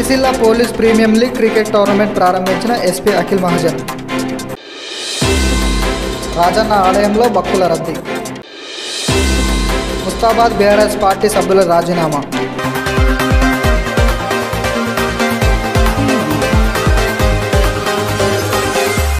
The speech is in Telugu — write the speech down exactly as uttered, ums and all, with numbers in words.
Sircilla police premium league cricket tournament ప్రారంభించిన ఎస్పీ అఖిల్ మహాజన్. రాజన్న ఆలయంలో భక్తుల రద్దీ. ముస్తాబాద్ బీఆర్ఎస్ పార్టీ సభ్యుల రాజీనామా.